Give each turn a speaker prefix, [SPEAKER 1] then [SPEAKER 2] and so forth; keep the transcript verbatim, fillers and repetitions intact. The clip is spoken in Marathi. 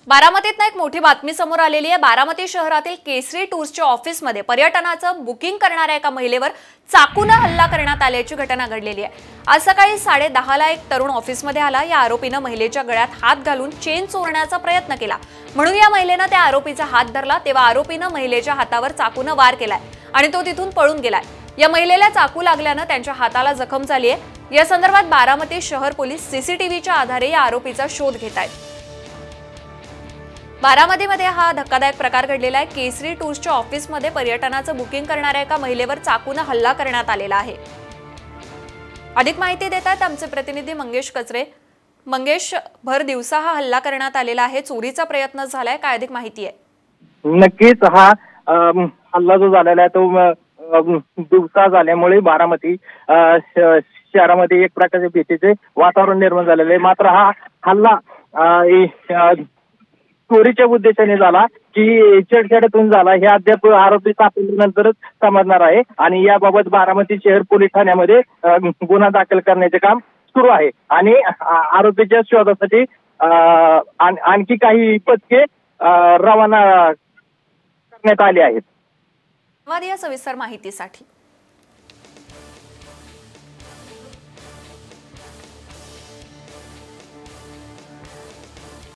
[SPEAKER 1] बारामतीत एक मोठी बातमी समोर आलेली आहे। बारामती शहरातील केसरी टूर्सच्या ऑफिसमध्ये पर्यटनाचं बुकिंग करणाऱ्या एका महिलेवर चाकूने हल्ला करण्यात आल्याची घटना घडलेली आहे। आज सकाळी साडे दहा ला एक तरुण ऑफिसमध्ये आला। या आरोपीने महिलेच्या गळ्यात हात घालून चेन चोरण्याचा प्रयत्न केला, म्हणून या महिलेने त्या आरोपीचा हात धरला तेव्हा आरोपीने महिलेच्या हातावर चाकूने वार केलाय आणि तो तिथून पळून गेलाय। या महिलेला चाकू लागल्याने त्यांच्या हाताला जखम झाली आहे। या संदर्भात बारामती शहर पोलीस सीसीटीव्हीच्या आधारे या आरोपीचा शोध घेत आहेत। बारामतीमध्ये हा धक्कादायक प्रकार घडलेला आहे। केसरी टूर्सच्या ऑफिसमध्ये पर्यटनाचं बुकिंग करणाऱ्या एका महिलेवर चाकूने हल्ला करण्यात आलेला आहे। अधिक माहिती देतात आमचे प्रतिनिधी मंगेश कचरे। मंगेश, भर दिवसा हा हल्ला करण्यात आलेला आहे, चोरीचा प्रयत्न झालाय, काय अधिक माहिती आहे?
[SPEAKER 2] नक्कीच हा हल्ला जो झालेला आहे तो दिवसा झाल्यामुळे बारामती शहरामध्ये एक प्रकारचे भीतीचे वातावरण निर्माण झालेले आहे। मात्र हा हल्ला चोरीच्या उद्देशाने झाला की छेडछाडीतून झाला हे अद्याप आरोपी सापडल्यानंतरच समजणार आहे आणि याबाबत बारामती शहर पोलीस ठाण्यामध्ये गुन्हा दाखल करण्याचे काम सुरू आहे आणि आरोपीच्या शोधासाठी आणखी काही पथके रवाना करण्यात आली आहेत।
[SPEAKER 1] धन्यवाद या सविस्तर माहितीसाठी।